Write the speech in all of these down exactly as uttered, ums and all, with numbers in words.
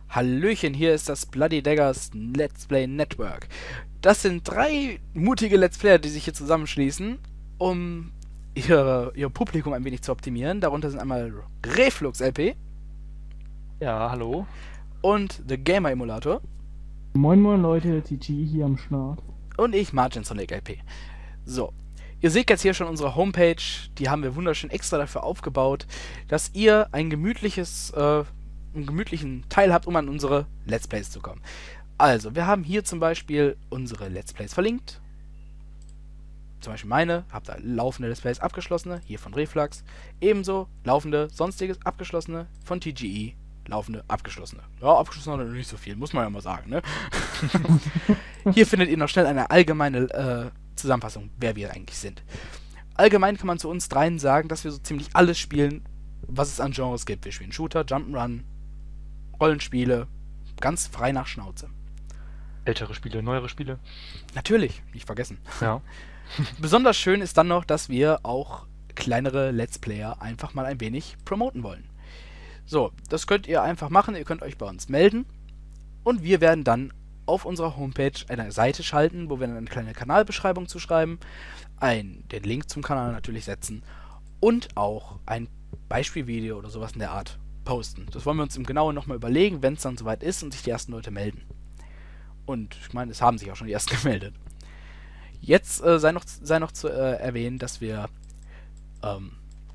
Hallöchen, hier ist das Bloody Daggers Let's Play Network. Das sind drei mutige Let's Player, die sich hier zusammenschließen, um ihre, ihr Publikum ein wenig zu optimieren. Darunter sind einmal Reflux L P Ja, hallo. und The Gamer Emulator Moin moin Leute, T G hier am Start. und ich, Margin Sonic L P. So, ihr seht jetzt hier schon unsere Homepage, die haben wir wunderschön extra dafür aufgebaut, dass ihr ein gemütliches, äh, einen gemütlichen Teil habt, um an unsere Let's Plays zu kommen. Also, wir haben hier zum Beispiel unsere Let's Plays verlinkt. Zum Beispiel meine, habt da laufende Let's Plays abgeschlossene, hier von Reflux. Ebenso laufende, sonstiges abgeschlossene von T G E, laufende, abgeschlossene. Ja, abgeschlossen hat er nicht so viel, muss man ja mal sagen, ne? Hier findet ihr noch schnell eine allgemeine äh, Zusammenfassung, wer wir eigentlich sind. Allgemein kann man zu uns dreien sagen, dass wir so ziemlich alles spielen, was es an Genres gibt. Wir spielen Shooter, Jump'n'Run, Rollenspiele, ganz frei nach Schnauze. Ältere Spiele, neuere Spiele. Natürlich, nicht vergessen. Ja. Besonders schön ist dann noch, dass wir auch kleinere Let's Player einfach mal ein wenig promoten wollen. So, das könnt ihr einfach machen, ihr könnt euch bei uns melden und wir werden dann auf unserer Homepage eine Seite schalten, wo wir dann eine kleine Kanalbeschreibung zu schreiben, ein, den Link zum Kanal natürlich setzen und auch ein Beispielvideo oder sowas in der Art posten. Das wollen wir uns im Genauen nochmal überlegen, wenn es dann soweit ist und sich die ersten Leute melden. Und ich meine, es haben sich auch schon die ersten gemeldet. Jetzt äh, sei noch, sei noch zu äh, erwähnen, dass wir ähm,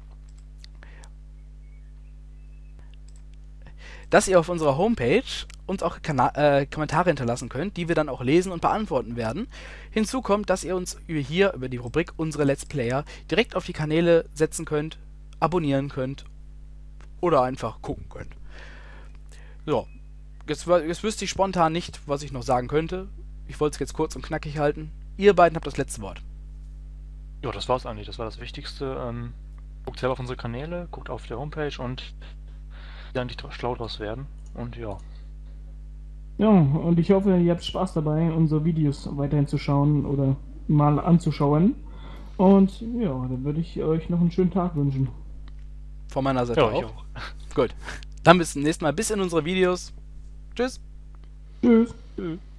dass ihr auf unserer Homepage uns auch Kana äh, Kommentare hinterlassen könnt, die wir dann auch lesen und beantworten werden. Hinzu kommt, dass ihr uns über hier, über die Rubrik Unsere Let's Player, direkt auf die Kanäle setzen könnt, abonnieren könnt oder einfach gucken könnt. So, jetzt, jetzt wüsste ich spontan nicht, was ich noch sagen könnte. Ich wollte es jetzt kurz und knackig halten. Ihr beiden habt das letzte Wort. Ja, das war's eigentlich. Das war das Wichtigste. Ähm, guckt selber auf unsere Kanäle, guckt auf der Homepage und dann nicht schlau draus werden. Und ja. Ja, und ich hoffe, ihr habt Spaß dabei, unsere Videos weiterhin zu schauen oder mal anzuschauen. Und ja, dann würde ich euch noch einen schönen Tag wünschen. Von meiner Seite Ja, auch. ich auch. Gut. Dann bis zum nächsten Mal. Bis in unsere Videos. Tschüss. Tschüss. Tschüss.